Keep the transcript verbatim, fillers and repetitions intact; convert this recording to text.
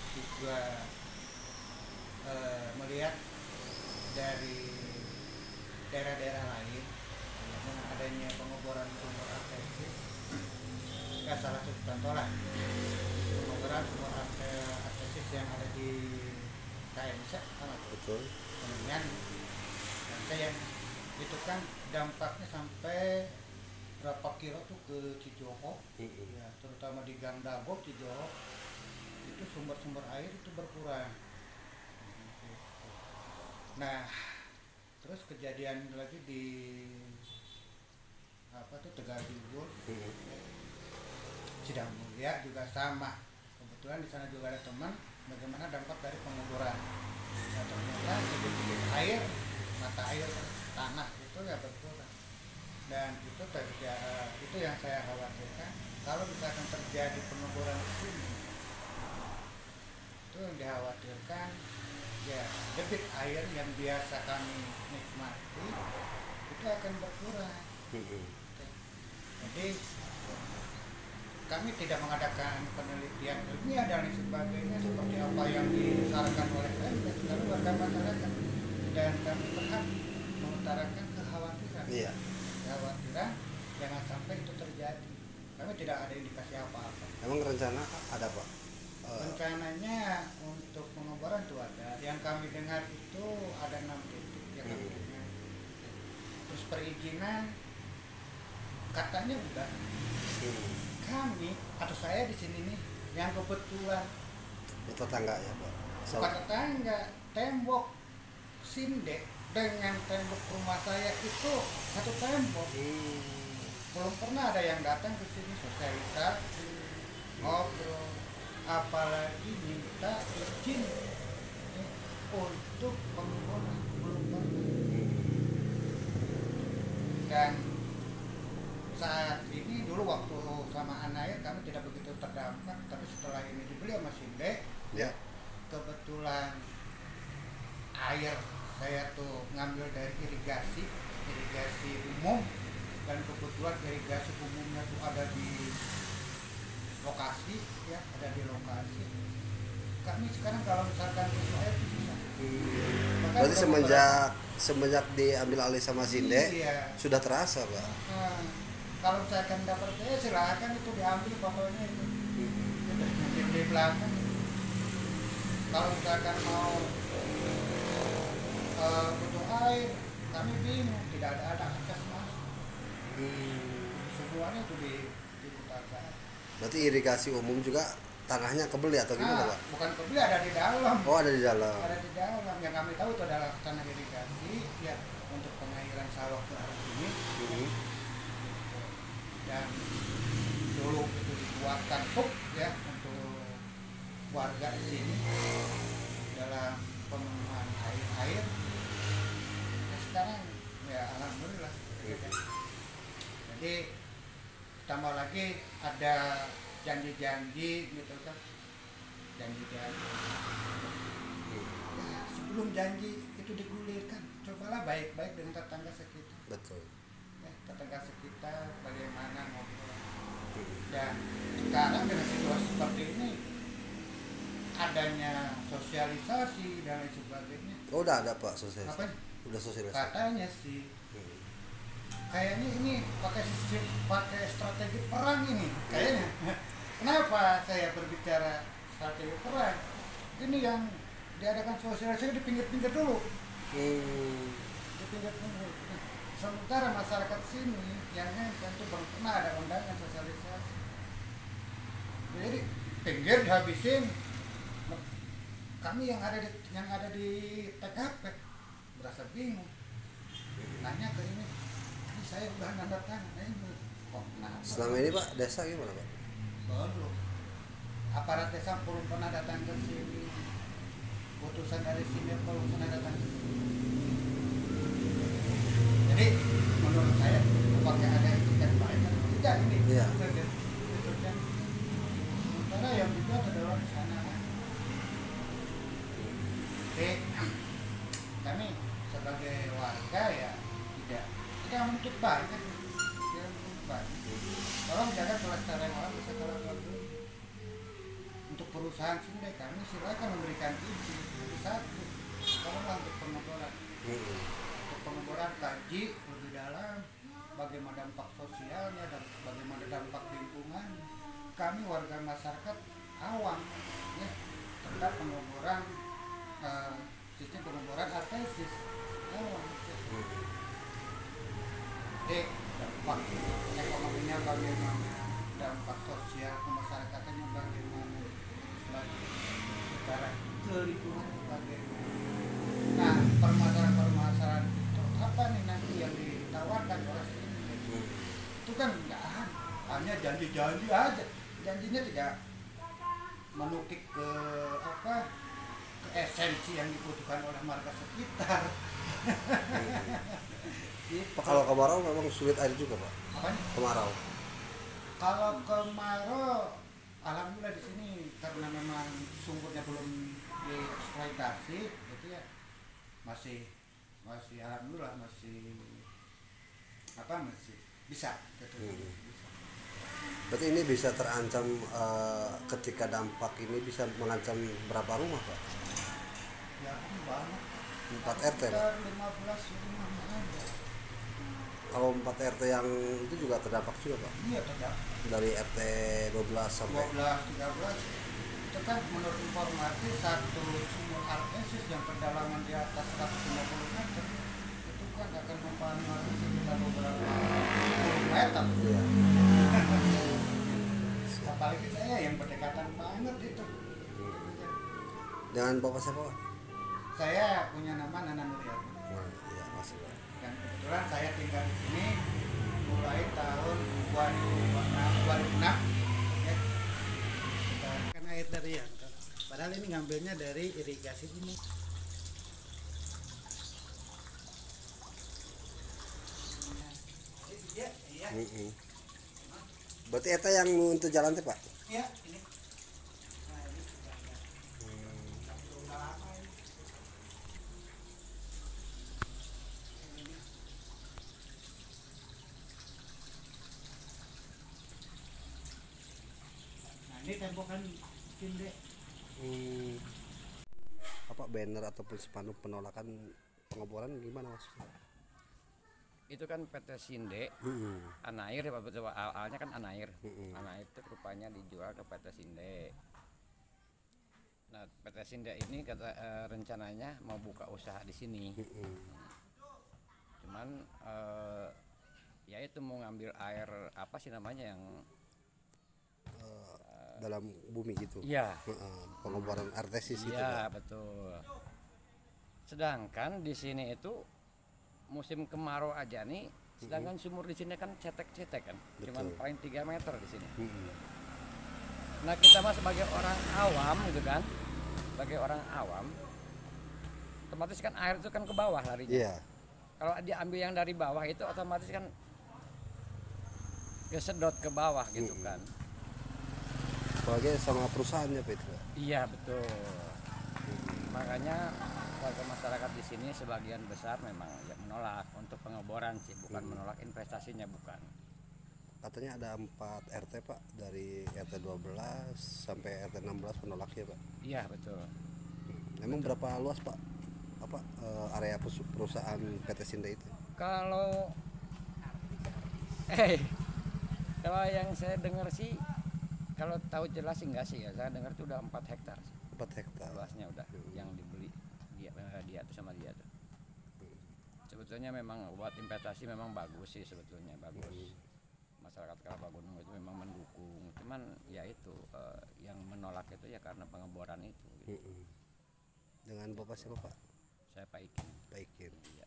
juga eh, melihat dari daerah-daerah lain dengan adanya pengeboran sumur artesis, ya salah satu contoh lah pengeboran sumur arte- artesis yang ada di K M S sama tuh Betul. kemudian yang itu kan dampaknya sampai berapa kilo tuh ke Cijoho, Mm-mm. ya terutama di Gang Dago Cijoho itu sumber-sumber air itu berkurang. Nah, terus kejadian lagi di apa tuh Tegaligul, Mm-mm. Sidang Mulia juga sama. Kebetulan di sana juga ada teman bagaimana dampak dari pengeboran. Nah, ternyata debit air, mata air tanah itu ya berkurang. Dan itu terjadi, itu yang saya khawatirkan kalau misalkan terjadi pengeboran di sini, itu yang dikhawatirkan ya debit air yang biasa kami nikmati itu akan berkurang. Mm-mm. Jadi kami tidak mengadakan penelitian ilmiah dan lain sebagainya seperti apa yang disarankan oleh Pemda lalu warga masyarakat, dan kami berhak mengutarakan kekhawatiran. Iya. Kekhawatiran jangan sampai itu terjadi. Kami tidak ada indikasi apa-apa. Emang rencana ada Pak? Eh, Rencananya untuk pengeboran itu ada. Yang kami dengar itu ada enam titik yang kami Hmm. dengar. Terus perizinan katanya udah. hmm. Kami atau saya di sini nih yang kebetulan Itu tetangga ya Pak. So, bukan tetangga, tembok sinde dengan tembok rumah saya itu satu tembok. hmm. Belum pernah ada yang datang ke sini sosialisasi, ngobrol, apalagi minta izin eh, untuk pengeboran, belum pernah. Dan saat ini dulu waktu sama Anaya kami tidak begitu terdampak, tapi setelah ini dibeli sama Sinde, Ya. kebetulan air saya tuh ngambil dari irigasi irigasi umum, dan kebetulan irigasi umumnya tuh ada di lokasi, ya ada di lokasi. Kami sekarang kalau misalkan butuh air itu bisa. Bahkan Berarti udah semenjak semenjak diambil alih sama beberapa- Sinde iya. sudah terasa Pak. Nah, kalau misalkan dapat ya silakan itu diambil fotonya itu di, di belakang. Kalau misalkan mau uh, butuh air, kami bingung, tidak ada ada akses masuk. Hmm. Semuanya itu di di Kutaga. Berarti irigasi umum juga tanahnya kebeli atau gimana Nah, Pak? bukan kebeli, ada di dalam. Oh ada di dalam. Ada di dalam. Yang kami tahu itu adalah tanah irigasi, ya untuk pengairan sawah ke arah sini. Hmm. Dan dulu itu dibuatkan puk ya untuk warga di sini dalam pemenuhan air air. Ya, sekarang ya alhamdulillah. Hmm. Jadi tambah lagi ada janji-janji gitu kan, janji-janji. Ya, sebelum janji itu digulirkan, cobalah baik-baik dengan tetangga sekitar. Betul. Ya, tetangga sekitar bagaimana ngobrol. Hmm. Dan sekarang dengan situasi seperti ini, adanya sosialisasi dan lain sebagainya, Oh udah ada Pak sosialisasi. apa Udah sosialisasi. katanya sih Hmm. kayaknya ini pakai sistem, pakai strategi perang ini kayaknya. Kenapa saya berbicara strategi perang? Ini yang diadakan sosialisasi di pinggir-pinggir dulu, Hmm. di pinggir-pinggir. Nah, sementara masyarakat sini yang tentu belum pernah ada undangan sosialisasi. Jadi pinggir dihabisin. Kami yang ada di yang ada di T K P berasa bingung. Nanya ke ini, ini saya udah nanda tangan, nah ini kok kenapa? Selama ini Pak desa gimana Pak? Belum. Aparat desa belum pernah datang ke sini. Utusan dari sini belum pernah datang ke sini. Jadi menurut saya apakah ada etikat baik atau tidak ini? Iya. Itu kan. Itu kan. Sementara yang dibuat adalah di sana. Jadi kami sebagai warga ya tidak tidak menuntut banyak, tidak menuntut banyak. Tolong jaga kelestarian alam bisa kalau dulu. untuk perusahaan Sinde kami silakan memberikan izin itu satu. Kalau untuk pengeboran, Mm-mm. untuk pengeboran kaji lebih dalam bagaimana dampak sosialnya dan bagaimana dampak lingkungan. Kami warga masyarakat awam ya terhadap pengeboran eh, sistem pengeboran artesis awam. Mm-mm. Jadi dampak ekonominya bagaimana, dampak sosial kemasyarakatan bagaimana, lagi sekarang ke lingkungan bagaimana. Nah permasalahan-permasalahan itu apa nih nanti yang ditawarkan oleh sini? Mm. Itu kan nggak ada, hanya janji-janji aja, janjinya tidak menukik ke apa ke esensi yang dibutuhkan oleh warga sekitar. Gitu. Pak, kalau kemarau memang sulit air juga Pak. Apanya? Kemarau. Kalau kemarau, alhamdulillah di sini karena memang sumbernya belum dieksploitasi, itu ya masih masih alhamdulillah masih apa masih bisa gitu. Hmm. Bisa. Berarti ini bisa terancam eh, ketika dampak ini bisa mengancam berapa rumah Pak? Ya banyak. empat R T Pak. Sekitar lima belas rumah ada. Kalau empat R T yang itu juga terdampak juga Pak. Iya tidak. Dari R T dua belas sampai dua belas tiga belas itu kan menurut informasi satu sumur artesis yang kedalaman di atas seratus lima puluh meter itu kan akan mempengaruhi sekitar beberapa puluh meter. Iya. Apalagi saya yang berdekatan banget itu. Dengan Bapak siapa Pak? Saya punya nama Nana Nuryati Nah, iya masih Pak. dan kebetulan saya tinggal di sini mulai tahun dua ribu enam ya. Kan air dari yang padahal ini ngambilnya dari irigasi ini. Iya, iya. Mm-mm. Berarti eta yang untuk jalan teh Pak? Iya, ini. Nah, ini sudah ada. Sudah lama ini. Ini. Nah, ini tembokan Sinde. Hmm. Apa banner ataupun spanduk penolakan pengeboran gimana maksudnya? Itu kan P T Sinde, Hmm. Anair ya Pak, betul, awalnya kan Anair. Mm-mm. Anair itu rupanya dijual ke P T Sinde. Nah, P T Sinde ini kata eh, rencananya mau buka usaha di sini. Mm-mm. Cuman eh, ya itu mau ngambil air apa sih namanya yang Dalam bumi gitu. iya, Heeh, pengeboran artesis gitu iya Pak. betul. Sedangkan di sini itu musim kemarau aja nih, sedangkan sumur di sini kan cetek-cetek kan, cuman Betul. paling tiga meter di sini. Mm-mm. Nah kita mah sebagai orang awam gitu kan, sebagai orang awam, otomatis kan air itu kan ke bawah larinya. Iya. Kalau diambil yang dari bawah itu otomatis kan kesedot ke bawah gitu Mm-mm. kan. Apalagi sama perusahaannya Pak itu Pak. Iya betul. Makanya warga masyarakat di sini sebagian besar memang ya menolak untuk pengeboran sih, bukan Hmm. menolak investasinya bukan. Katanya ada empat R T Pak, dari R T dua belas sampai R T enam belas penolaknya Pak. Iya betul. Emang berapa luas Pak? Apa eh, area pers- perusahaan P T Sinde itu? Kalau eh kalau yang saya dengar sih, kalau tahu jelas sih enggak sih ya, saya dengar itu udah empat hektar sih, empat hektar. luasnya udah Hmm. yang dibeli dia eh, dia tuh sama dia tuh. Sebetulnya memang buat investasi memang bagus sih, sebetulnya bagus. Hmm. Masyarakat Kalabagunung itu memang mendukung, cuman ya itu eh, yang menolak itu ya karena pengeboran itu gitu. Mm-mm. Dengan Bapak siapa Pak? Saya Pak Ikin. Pak Ikin.